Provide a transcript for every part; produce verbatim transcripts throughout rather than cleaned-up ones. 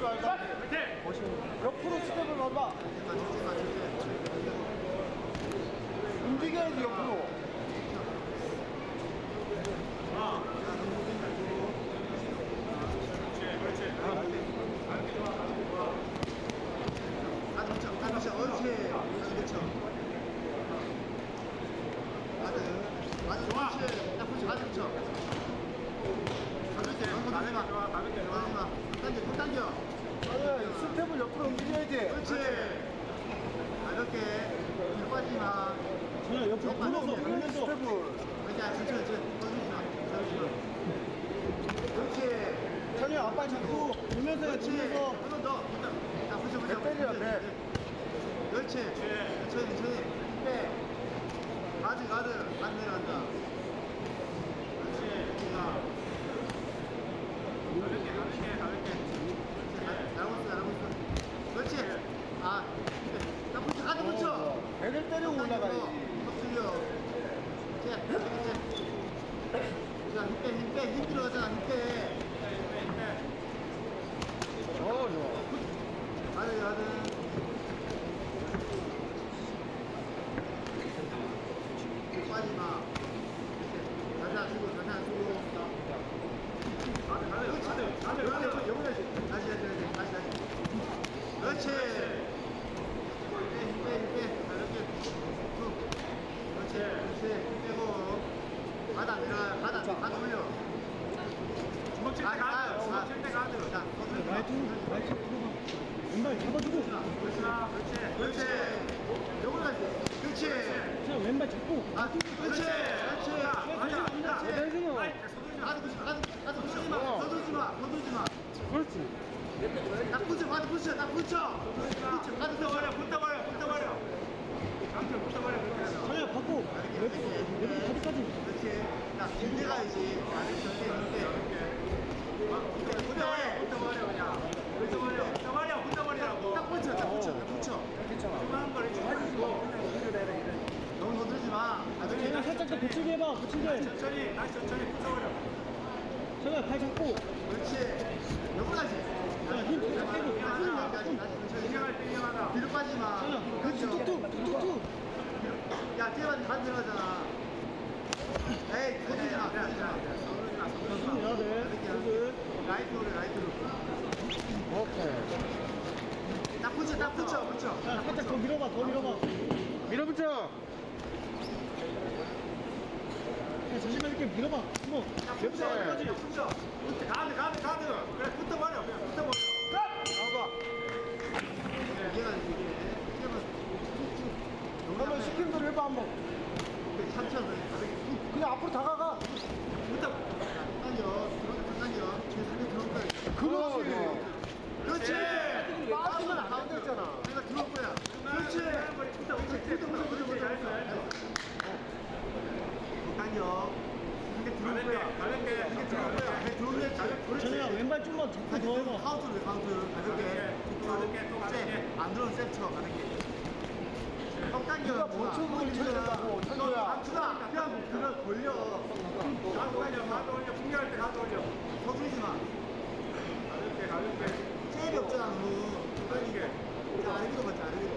말고. 옆으로 스텝을 밟아. 움직여야지 옆으로. 가드 붙여, 가드 붙여, 옳지. 가드 붙여. 가드, 가드 붙여. 딱 붙여, 가드 붙여. 가볍게, 가볍게, 좋아, 가볍게, 좋아. 손 당겨, 손 당겨. 아니, 스텝을 옆으로 움직여야지. 그렇지. 가볍게, 뒤로 빠지지 마. 전혀 옆으로 돌려서 돌면서 스텝을. 그렇지, 천천히, 천천히. 떠주지 마, 떠주지 마. 그렇지. 전혀 앞발 잡고 돌면서 해, 그렇지. 돌면서. 한 번 더. 자, 붙여, 붙여. 배 때려, 배. 그렇지. 천천히, 천천히. 빼. 가드, 가드. 안 내려간다. 그렇지. 자. 가볍게, 가볍게, 가볍게. 잘하고 있어, 잘하고 있어. 그렇지. 아, 나 붙여, 가드 붙여. 어, 배를 때리고 올라가야지. 턱 들려. 자, 그렇지. 자, 힘 빼, 힘 빼. 힘 들어가잖아, 힘 빼. 어, 좋아. 가드, 가드. 빠지지 마. 자세 안 쓰고, 자세 안 쓰고. 가드, 가드, 가드, 가드, 가드. 영원하지. 다시, 다시, 다시, 다시, 다시. 그렇지. 빼, 힘 빼, 힘 빼. 가볍게. 툭. 그렇지, 그렇지. 힘 빼고. 가드 안 내려가. 가드 안, 가드 올려. 주먹 칠 때 가드. 주먹 칠 때 가드. 자, 서둘러. 라이트, 라이트 풀어봐. 왼발 잡아주고. 그렇지, 그렇지. 그렇지. 영원하지. 그렇지. 자, 왼발 잡고. 아, 그렇지. 그렇지. 맞아. 자, 대준호. 가드 붙여, 가드, 가드 붙이지 마. 서두르지 마. 서두르지 마. 그렇지. 딱 붙여, 가드 붙여, 딱 붙여. 붙여, 가드 붙어버려, 붙어버려, 붙어버려. 강철 붙어버려. 전혀 받고. 왼쪽, 왼쪽 가드까지. 그렇지. 나 길게 가야지. 가드 길게, 길게. 붙어버려, 붙어버려, 그냥. 붙어버려, 붙어버려, 붙어버리라고. 딱 붙여, 딱 붙여, 딱 붙여. 조그만 거리 가지고 너무 서두르지 마. 가볍게. 전혀 살짝 더 붙이게 해봐, 붙이게. 천천히, 다시 천천히 붙어버려. 전혀 발 잡고. 그렇지. 여기까지. 자, 힘 살짝 빼고. 힘 다시, 나. 다시, 다시 천천히. 뒤로 빠지지 마. 전혀. 그렇죠. 툭툭, 툭툭. 야, 뒤에만 간 들어가잖아. 에이, 서두르지 마. 서두르지 마. 서두르지 마. 서두르지 마. 해야 돼. 이렇게 라이트로 해, 라이트로. 오케이. 딱 붙여, 딱 붙여, 붙여. 자, 살짝 더 밀어봐, 더 밀어봐. 밀어붙여. 자, 자신감 있게 밀어봐. 한번. 딱 붙여, 여기까지. 딱 붙여. 붙여. 가드, 가드, 가드. 그래, 붙어버려. 그냥 붙어버려. 나가. 이게가 이게. 이게만 툭툭. 한번 시킨 대로 해봐, 한번. 삼천 원. 가볍게 그냥 앞으로 다가가. 붙어. 당겨. 들어가, 당겨. 뒤에 상대 들어올 거야. 그렇지. 그렇지. 빠지면 안 되잖아. 내가 들어올 거야. 그렇지. 붙어, 붙어, 붙어, 붙어, 붙어, 붙어. 당겨. 상대 들어올 거야. 가볍게. 상대 들어올 거야. 상대 들어오면 가볍게. 전혀 왼발 좀만 잡고 더 해봐. 카운트를 해, 카운트. 가볍게. 가볍게, 또 가볍게. 안 들어오면 셉 쳐, 가볍게. 형 당겨. 네가 멈춰보고 쳐야 된다고, 찬호야. 감추다. 그냥 그걸 걸려. 가도 올려, 가도 올려. 풍겨할 때 가도 올려. 서두르지 마. 가볍게, 가볍게. 세일이 없잖아, 너무. 가볍게. 자, 아래기로 가자, 아래기로.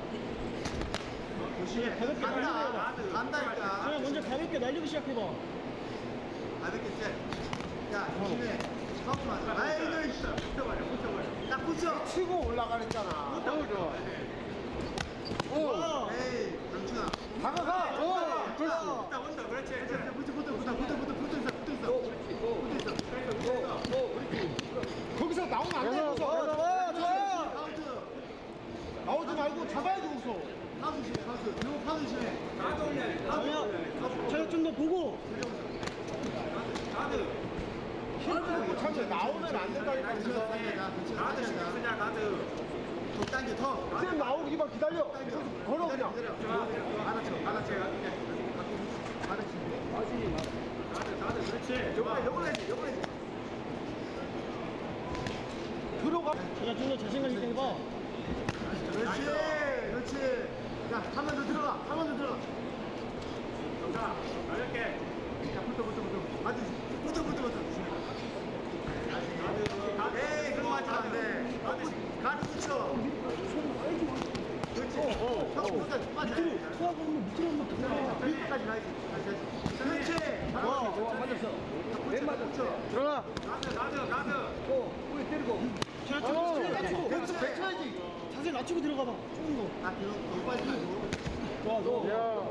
조심해, 가볍게 날리고 간다. 해봐. 간다니까. 전혀 먼저 가볍게 날리고 시작해봐. 가볍게 째. 야, 조심해. 카운트 맞아. 아이고, 이씨. 붙어버려, 붙어버려. 딱 붙여. 치고 올라가랬잖아. 너무 좋아. 오. 에이, 강춘아. 다가가. 오. 그렇지. 붙어, 붙어, 그렇지. 붙어, 붙어, 붙어, 붙어, 붙어, 붙어, 붙어 있어, 붙어 있어. 붙어 있어. 거기서 나오면 안 돼. 거기서. 좋아, 좋아. 카운트. 나오지 말고 잡아야지, 거기서. 카운트 심해, 카운트. 그리고 카운트 심해. 가드 올려. 전혀, 전혀 좀 더 보고. 가드. 힘들고 참 나오면 안 된다니까. 거기서. 가드 신경 쓰냐, 가드. 더 당겨, 더. 그냥 나오기만 기다려. 걸어, 그냥. 받아쳐, 받아쳐. 받아쳐. 가드, 가드. 그렇지. 요번에, 요번에 해야지, 요번에 해야지. 들어가. 전혀 좀 더 자신감 있게 해봐. 그렇지, 그렇지. 야, 한 번 더 들어가, 한 번 더 들어가. 자, 가볍게. 자, 붙어, 붙어, 붙어. 맞지? 붙어, 붙어, 붙어. 에이, 그거 빠지면 안 돼. 가드 붙여. 그렇지. 형 끝까지 빠져. 밑으로 수하고 한번 밑으로 한번 들어가. 끝까지 가야지. 다시 가야지. 그렇지. 와, 와, 맞았어. 왼 맞아. 붙여. 들어가. 가드 가드 가드. 어, 뿌리 때리고. 자, 어, 자세 낮추고. 그렇지. 뱉어야지. 자세 낮추고 들어가봐. 조금 더. 아, 그거 너무 빠지 말고. 좋아, 너. 야.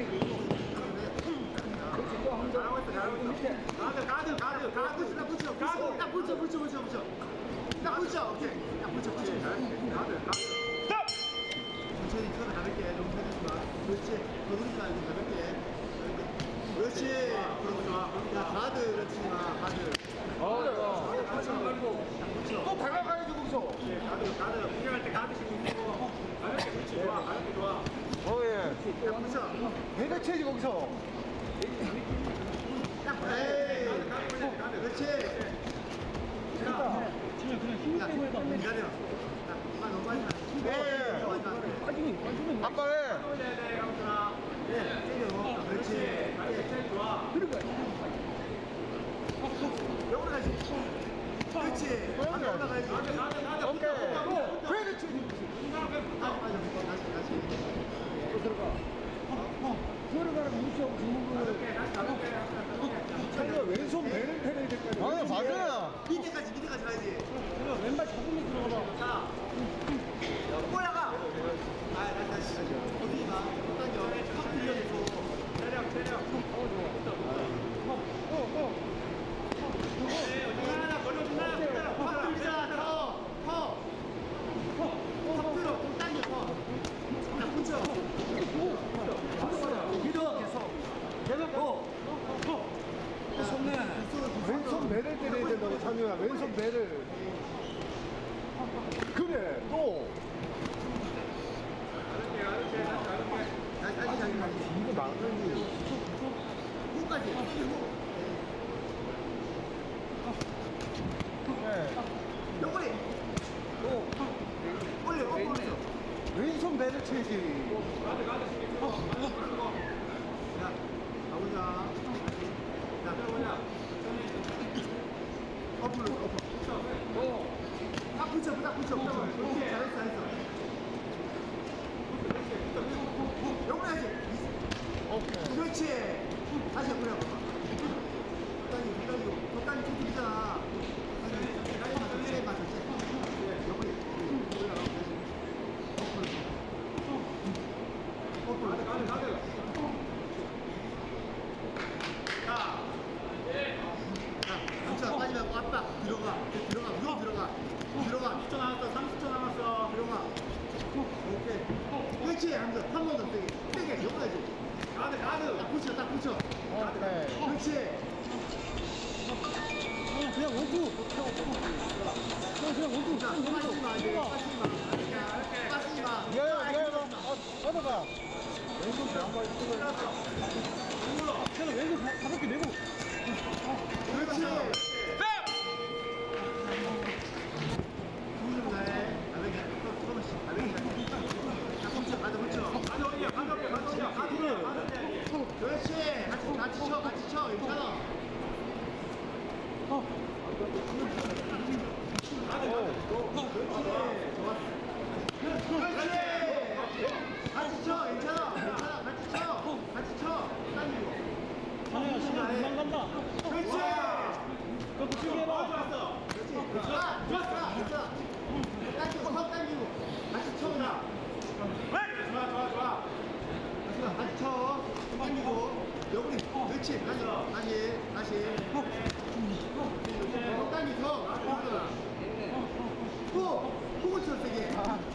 잘하고 있어, 잘하고 있어. 가드, 가드, 가드, 가드, 붙여, 붙여, 가드, 딱 붙여, 붙여, 붙여, 붙여. 딱 붙여, 오케이. 딱 붙여, 붙여. 가드, 가드. 천천히 턴을 가볍게, 너무 세지 마. 그렇지. 더 누르지 말고 가볍게. 그렇지. 그러고 좋아. 야, 가드, 그렇지 마, 가드. 어, 야. 붙여 말고. 딱 붙여. 또 다가가야지, 거기서. 가드, 가드. 공격할 때 가드 신고 있고. 가볍게, 그렇지, 좋아. 가볍게 좋아. 어, 예. 딱 붙여. 배가 채지, 거기서. 딱, 에이. 가드, 가드. 그렇지. 그냥 그냥 힘 빼고 해봐. 기다려. 아, 너무 많이 나. 예. 빠지면 빠지면. 아빠 해. 예, 때려. 그렇지. 예, 좋아. 들어가. 영으로 가지. 그렇지. 가면 올라가야지. 오케이. 배가 채지. 다시 빠져. 다시, 다시. 또 들어가. 어, 들어가라고 무시하고 주는 자기가 왼손 배를 패내야 될 거야. 아, 맞아. 밑에까지, 밑에까지 가야지. 그래, 왼발 잡으면 들어가봐. 자. 올라가. 아, 다시, 다시. 어디 가. 당겨. 확 들려줘. 체력, 체력. 어, 좋아. 어, 어. 하나 걸려준다. 확 들자. 더. 더. 확 들어. 좀 당겨. 더. 딱 붙여. 밀어, 계속. 계속 고. 손내. 왼손 배를 때려야 된다고, 찬우야. 왼손 배를. 그래, 또. 다시, 다시, 다시, 다시. 이거 막는 후까지. 후. 네. 영골이. 올려. 어, 올려. 왼손 배를 채지. 자, 가보자. 자, 들어보자. 어플로, 어플. 딱 붙여, 딱 붙여. 그렇지, 잘했어, 잘했어. 영골 해야지. 오케이. 그렇지. 다시 한번 해봐. 덕단이, 덕단이, 덕단이 툭툭이잖아. 다시 맞아, 영골이. 올라가고 다시. 어플로. 어플로. 가드, 가드. 자. 자, 진짜 빠지 말고 왔다. 들어가. 들어가. 무조건 들어가. 들어가. 십 초 남았어. 삼십 초 남았어. 들어가. 오케이. 그렇지. 하면서 한 번 더 세게. 세게. 영어야지. 가드, 가드. 딱 붙여, 딱 붙여. 오케이. 그렇지. 그냥 그냥 원투. 그냥 그냥 원투. 자, 그냥 빠지지 마. 이제 원투. 빠지지 마. 빠지지 마. 미안해, 미안해. 어, 뻗어가. 왼손 배 한 번 쓰고. 그냥 왼손 가- 가볍게 내고. 그렇지. 두점 다해. 가볍게. 조금씩 가볍게. 자, 붙여. 가드 붙여. 가드 올려. 가드 올려. 가드 올려. 가드 올려. 가드 올려. 그렇지. 같이, 같이 쳐. 같이 쳐. 괜찮아. 어. 그렇지. 같이 쳐. 괜찮아. 괜찮아. 같이 쳐. 같이 쳐. 당기고. 자네야 시간 금방 간다. 그렇지. 그거 붙이게 해봐. 그렇지. 좋아. 좋았어. 괜찮아. 당기고. 턱 당기고. 같이 쳐. 그냥. 좋아, 좋아, 좋아. 같이, 같이 쳐. 당기고. 여기. 그렇지. 다시. 다시. 다시. 턱 당기. 턱. 또. 또 쳐. 세게.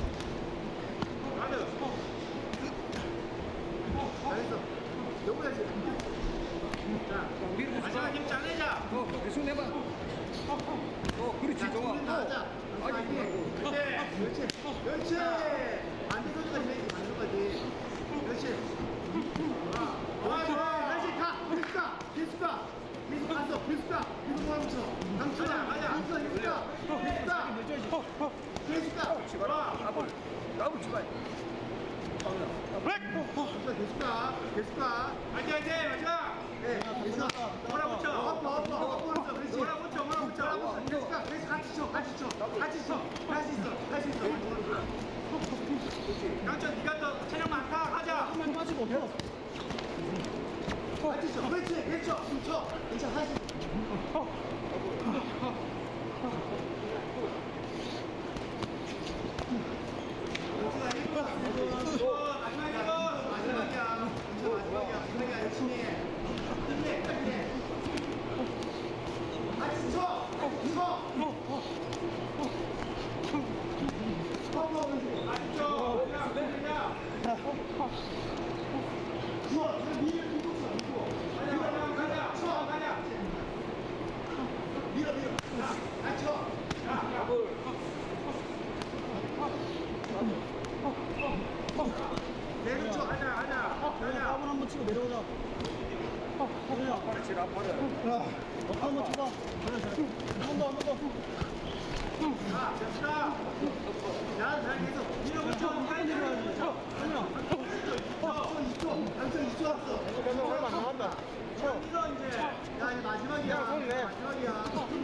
잘했어. 요거 해야지. 자, 마지막 힘 짜내자. 어, 왼손 해봐. 어, 그렇지, 자, 좋아. 힘 나가자. 그렇지. 그렇지. 그렇지. 반대손까지 해야지. 반대손까지. 그렇지. 좋아. 좋아, 좋아. 다시 가. 계속 가. 계속 가. 계속 갔어. 계속 가. 계속 가면서. 강추야. 가자. 계속 가. 계속 가. 계속 가. 계속 가. 좋아. 더블, 더블 출발. 계속 가. 계속 가. 화이팅, 화이팅. 마지막. 네. 계속 가. 몰아붙여. 엎어, 엎어. 엎어. 그렇지. 몰아붙여. 몰아붙여. 몰아붙여. 계속 가. 계속 같이 쳐. 같이 쳐. 같이 쳐, 쳐. 괜찮아, 하지. 마지막이야. 마지막이야. 마지막이야. 열심히 해. 끝내, 끝내. 같이 쳐. 쳐. 밀어, 밀어. 자, 쳐. 내려 쳐. 가자, 가자. 가자. 한번 한번 치고 내려오자. 그냥 팔을 치라 팔을. 한번 쳐봐. 한번 더, 한 번 더. 자, 됐다. 자, 잘 계속. 밀어붙여. 빨리 내려와야지. 자, 그냥. 이 초, 당첨 이 초 왔어. 얼마 안 남았다. 밀어, 이제. 야, 이제 마지막이야. 야, 손 내. 마지막이야.